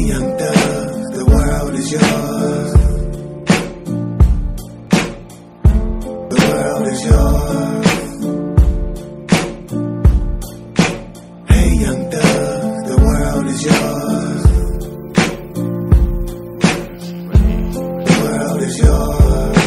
young thug, the world is yours. The world is yours. Hey young thug, the world is yours. The world is yours.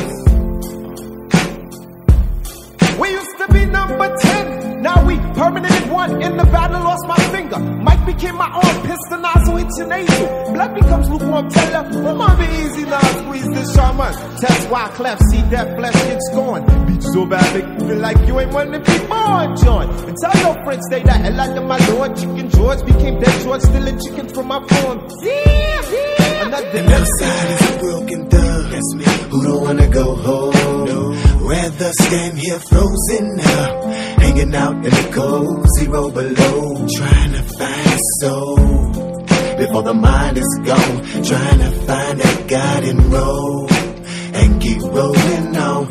We used to be number 10, now we permanent one. In the battle, lost my finger. Mike became my arm, pistol nozzle, it's an angel. Blood becomes lukewarm, tell her, oh, mama, easy now, squeeze this shaman. Test why cleft, see that flesh gets gone. Beat so bad, make you feel like you ain't wanna be born, John. And tell your friends, stay the hell out of my lord. Chicken George became dead George, stealing chicken from my phone. Yeah. Another outside is a broken thug, that's me, who don't wanna go home. No. Rather stand here frozen up, hanging out in the cold, zero below, trying to find a soul before the mind is gone, trying to find that guiding road and keep rolling on,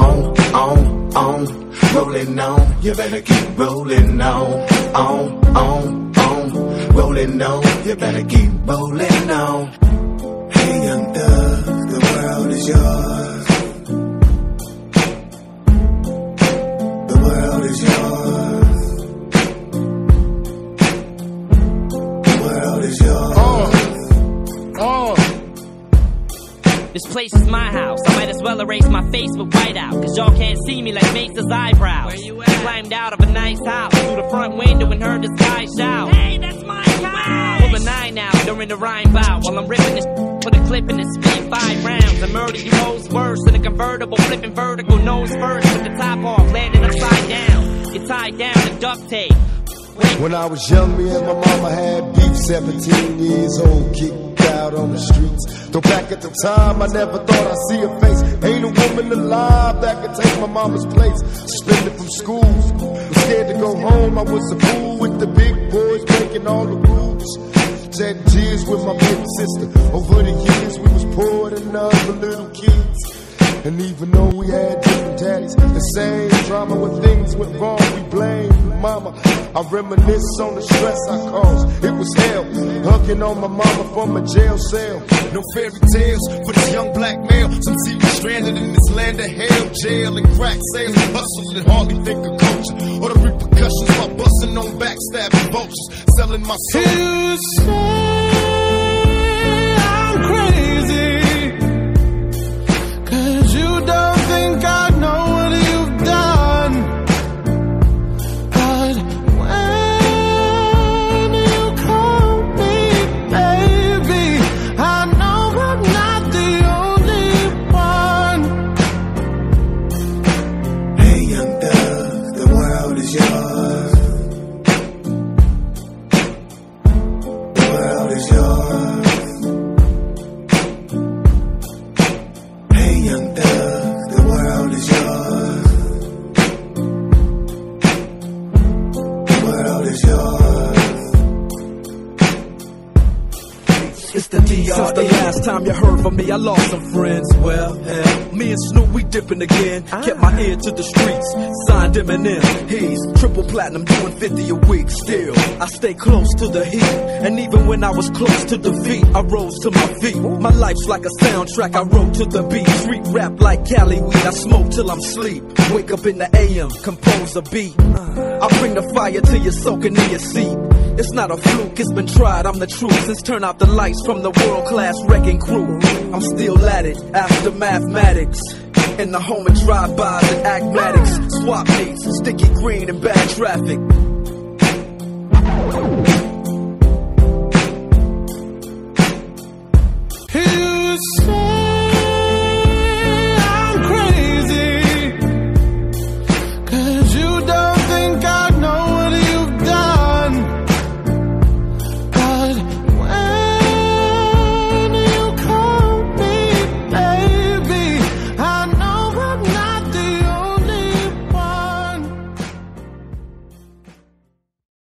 rolling on. You better keep rolling on, rolling on. You better keep rolling on. Hey young thug, the world is yours. The world is yours. The world is yours. This place is my house. I might as well erase my face with white out, cause y'all can't see me like Mace's eyebrows. Where you at? Climbed out of a nice house through the front window and heard this guy shout, hey, that's my guy! Pull a 9 out during the rhyme bout while I'm ripping this put a clip in this spit 5 rounds and murder you hoes worse in a convertible, flipping vertical nose first with the top off, landing upside down. Get tied down to duct tape. When I was young, me and my mama had beef, 17 years old, kicked out on the streets. Though back at the time, I never thought I'd see her face. Ain't a woman alive that could take my mama's place. Suspended from school, was scared to go home. I was a fool with the big boys, breaking all the rules. Shed tears with my baby sister. Over the years, we was poor than other little kids. And even though we had different daddies, the same drama when things went wrong, we blame mama. I reminisce on the stress I caused. It was hell, hugging on my mama from a jail cell. No fairy tales for this young black male. Some see me stranded in this land of hell. Jail and crack sales, hustle and hardly think of culture or the repercussions by busting on backstabbing vultures, selling my soul. You say I'm crazy, 'cause you don't think I know what you've done. But when you call me baby, I know I'm not the only one. Hey young thug, the world is yours. The world is yours. Hey young thug, the world is yours. The world is yours. It's the DR. Since the last time you heard from me, I lost some friends. Well, hell, me and Snoop, we dipping again. Kept my ear to the streets, signed Eminem. He's triple platinum, doing 50 a week. Still, I stay close to the heat. And even when I was close to defeat, I rose to my feet. My life's like a soundtrack, I wrote to the beat. Street rap like Cali weed, I smoke till I'm sleep. Wake up in the AM, compose a beat. I bring the fire till you're soaking in your seat. It's not a fluke, it's been tried, I'm the truth. Since turn out the lights from the world-class wrecking crew, I'm still at it, after mathematics. In the home of drive-bys and acmatics, swap meets, sticky green and bad traffic.